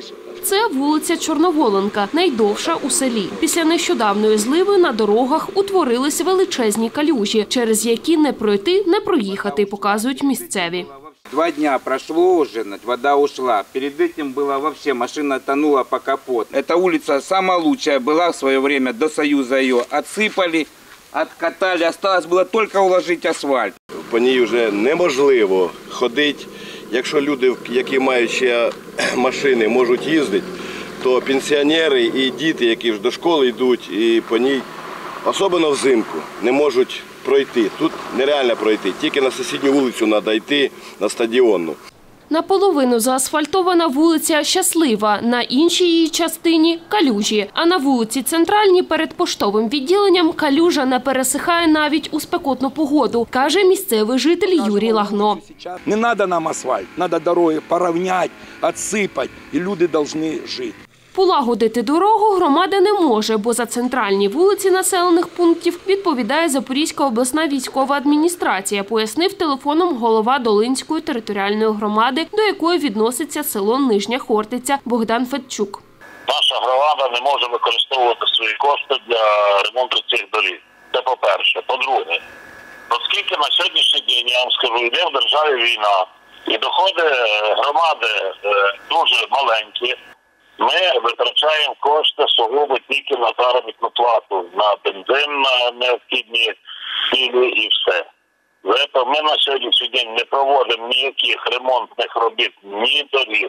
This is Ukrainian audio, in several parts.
Це вулиця Чорноволенка, найдовша у селі. Після нещодавної зливи на дорогах утворились величезні калюжі, через які не пройти, не проїхати, показують місцеві. 2 дня прошло уже, вода ушла. Перед этим была вообще, машина тонула по капот. Эта улица самая лучшая была в свое время, до Союза ее отсыпали, откатали. Осталось было только уложить асфальт. По ній вже неможливо ходити. Якщо люди, які мають ще машини, можуть їздити, то пенсіонери і діти, які ж до школи йдуть, і по ній, особливо взимку, не можуть пройти. Тут нереально пройти, тільки на сусідню вулицю треба йти, на Стадіонну. Наполовину заасфальтована вулиця Щаслива, на іншій її частині – калюжі. А на вулиці Центральній перед поштовим відділенням калюжа не пересихає навіть у спекотну погоду, каже місцевий житель Юрій Лагно. Не треба нам асфальт, треба дороги порівняти, відсипати, і люди повинні жити. Полагодити дорогу громада не може, бо за центральні вулиці населених пунктів відповідає Запорізька обласна військова адміністрація, пояснив телефоном голова Долинської територіальної громади, до якої відноситься село Нижня Хортиця Богдан Федчук. Наша громада не може використовувати свої кошти для ремонту цих доріг. Це по-перше. По-друге, оскільки на сьогоднішній день, я вам скажу, йде в державі війна, і доходи громади дуже маленькі, ми витрачаємо кошти сугубо тільки на заробітну плату, на бензин, на необхідні цілі і все. Тому ми на сьогоднішній день не проводимо ніяких ремонтних робіт, ні доріг,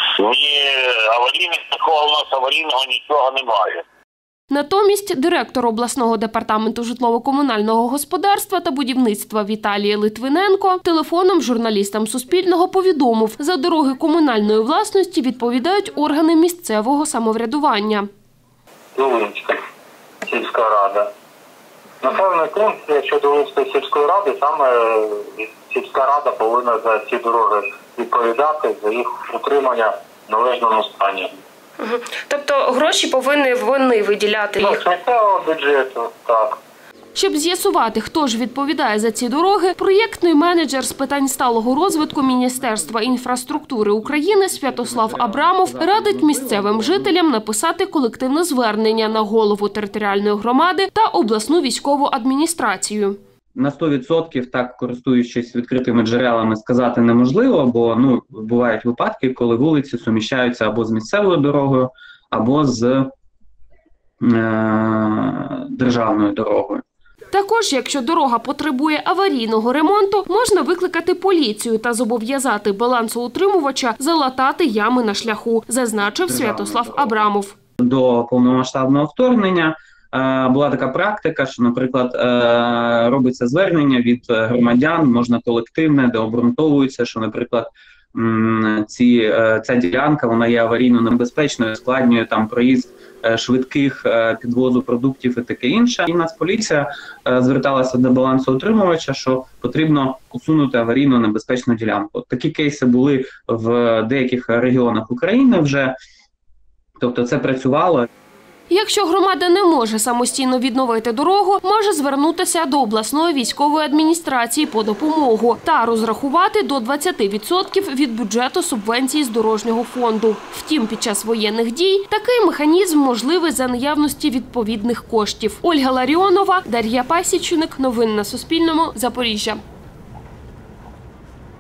ні аварійних, такого у нас аварійного нічого немає. Натомість директор обласного департаменту житлово-комунального господарства та будівництва Віталій Литвиненко телефоном журналістам Суспільного повідомив, за дороги комунальної власності відповідають органи місцевого самоврядування. Долинська сільська рада. Населений пункт, якщо Долинської сільської ради, саме сільська рада повинна за ці дороги відповідати, за їх утримання в належному стані. Тобто гроші повинні вони виділяти їх? З місцевого бюджету, так. Щоб з'ясувати, хто ж відповідає за ці дороги, проєктний менеджер з питань сталого розвитку Міністерства інфраструктури України Святослав Абрамов радить місцевим жителям написати колективне звернення на голову територіальної громади та обласну військову адміністрацію. На 100% так, користуючись відкритими джерелами, сказати неможливо, бо бувають випадки, коли вулиці суміщаються або з місцевою дорогою, або з державною дорогою. Також, якщо дорога потребує аварійного ремонту, можна викликати поліцію та зобов'язати балансоутримувача залатати ями на шляху, зазначив Святослав Абрамов. До повномасштабного вторгнення була така практика, що, наприклад, робиться звернення від громадян, можна колективне, де обґрунтовується, що, наприклад, ця ділянка вона є аварійно небезпечною, складнює там проїзд швидких, підвозу продуктів і таке інше. І Нацполіція зверталася до балансоутримувача, що потрібно усунути аварійно небезпечну ділянку. Такі кейси були в деяких регіонах України вже, тобто це працювало. Якщо громада не може самостійно відновити дорогу, може звернутися до обласної військової адміністрації по допомогу та розрахувати до 20% від бюджету субвенції з дорожнього фонду. Втім, під час воєнних дій такий механізм можливий за наявності відповідних коштів. Ольга Ларіонова, Дар'я Пасічник. Новини на Суспільному. Запоріжжя.